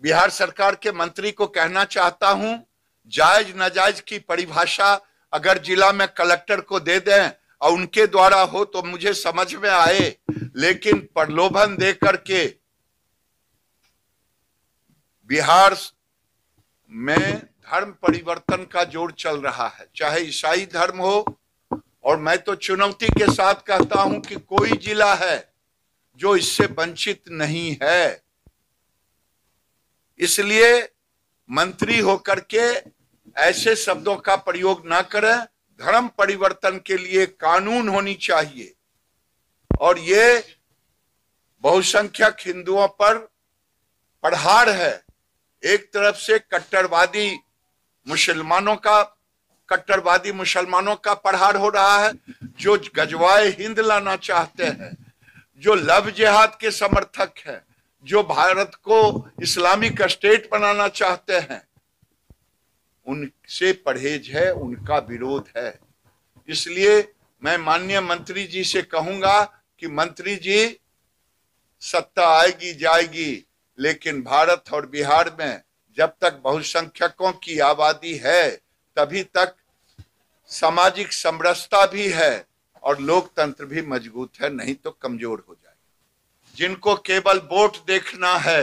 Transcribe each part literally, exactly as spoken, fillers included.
बिहार सरकार के मंत्री को कहना चाहता हूं, जायज नाजायज की परिभाषा अगर जिला में कलेक्टर को दे दें और उनके द्वारा हो तो मुझे समझ में आए, लेकिन प्रलोभन दे करके बिहार में धर्म परिवर्तन का जोर चल रहा है, चाहे ईसाई धर्म हो। और मैं तो चुनौती के साथ कहता हूं कि कोई जिला है जो इससे वंचित नहीं है। इसलिए मंत्री होकर के ऐसे शब्दों का प्रयोग ना करें। धर्म परिवर्तन के लिए कानून होनी चाहिए और ये बहुसंख्यक हिंदुओं पर प्रहार है। एक तरफ से कट्टरवादी मुसलमानों का कट्टरवादी मुसलमानों का प्रहार हो रहा है, जो गजवाए हिंद लाना चाहते हैं, जो लव जिहाद के समर्थक हैं, जो भारत को इस्लामिक स्टेट बनाना चाहते हैं, उनसे परहेज है, उनका विरोध है। इसलिए मैं माननीय मंत्री जी से कहूंगा कि मंत्री जी, सत्ता आएगी जाएगी, लेकिन भारत और बिहार में जब तक बहुसंख्यकों की आबादी है तभी तक सामाजिक समरसता भी है और लोकतंत्र भी मजबूत है, नहीं तो कमजोर हो जाएगा। जिनको केवल वोट देखना है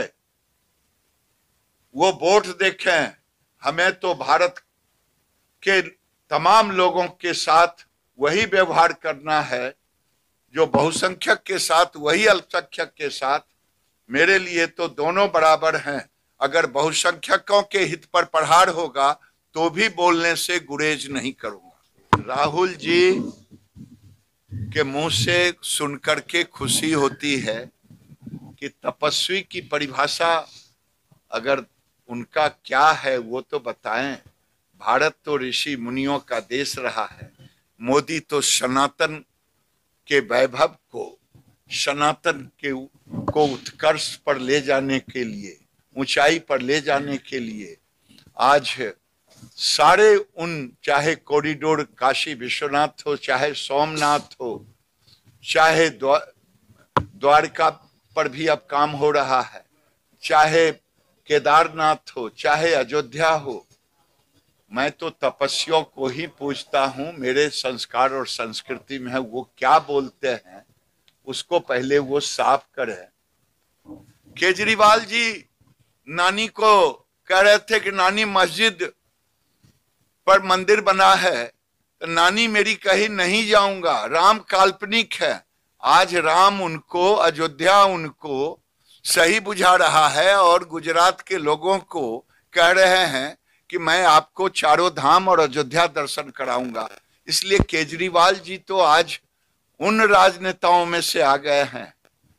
वो वोट देखें। हमें तो भारत के तमाम लोगों के साथ वही व्यवहार करना है जो बहुसंख्यक के साथ, वही अल्पसंख्यक के साथ। मेरे लिए तो दोनों बराबर हैं। अगर बहुसंख्यकों के हित पर प्रहार होगा तो भी बोलने से गुरेज नहीं करूंगा। राहुल जी के मुंह से सुनकर के खुशी होती है कि तपस्वी की परिभाषा अगर उनका क्या है वो तो बताएं। भारत तो ऋषि मुनियों का देश रहा है। मोदी तो सनातन के वैभव को, सनातन के को उत्कर्ष पर ले जाने के लिए, ऊंचाई पर ले जाने के लिए आज सारे उन, चाहे कॉरिडोर काशी विश्वनाथ हो, चाहे सोमनाथ हो, चाहे द्वारका पर भी अब काम हो रहा है, चाहे केदारनाथ हो, चाहे अयोध्या हो। मैं तो तपस्वियों को ही पूछता हूं। मेरे संस्कार और संस्कृति में है, वो क्या बोलते हैं उसको पहले वो साफ करें। केजरीवाल जी नानी को कह रहे थे कि नानी मस्जिद पर मंदिर बना है, तो नानी मेरी कही नहीं जाऊंगा, राम काल्पनिक है। आज राम उनको, अयोध्या उनको सही बुझा रहा है और गुजरात के लोगों को कह रहे हैं कि मैं आपको चारों धाम और अयोध्या दर्शन कराऊंगा। इसलिए केजरीवाल जी तो आज उन राजनेताओं में से आ गए हैं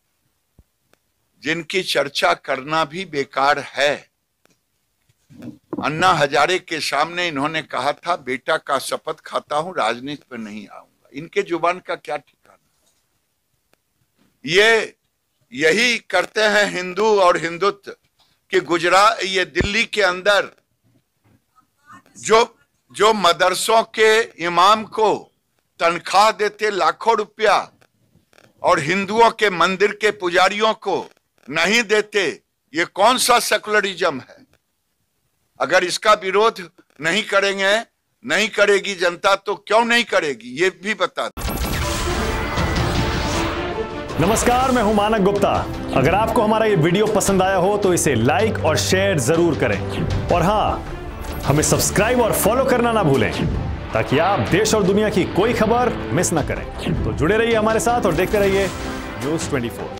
जिनकी चर्चा करना भी बेकार है। अन्ना हजारे के सामने इन्होंने कहा था, बेटा का शपथ खाता हूं, राजनीति पर नहीं आऊंगा। इनके जुबान का क्या ठिकाना। ये यही करते हैं हिंदू और हिंदुत्व कि गुजरात, ये दिल्ली के अंदर जो जो मदरसों के इमाम को तनख्वाह देते लाखों रुपया और हिंदुओं के मंदिर के पुजारियों को नहीं देते, ये कौन सा सेकुलरिज्म है। अगर इसका विरोध नहीं करेंगे, नहीं करेगी जनता, तो क्यों नहीं करेगी ये भी बता दो। नमस्कार, मैं हूं मानक गुप्ता। अगर आपको हमारा ये वीडियो पसंद आया हो तो इसे लाइक और शेयर जरूर करें और हाँ, हमें सब्सक्राइब और फॉलो करना ना भूलें ताकि आप देश और दुनिया की कोई खबर मिस ना करें। तो जुड़े रहिए हमारे साथ और देखते रहिए न्यूज़ चौबीस।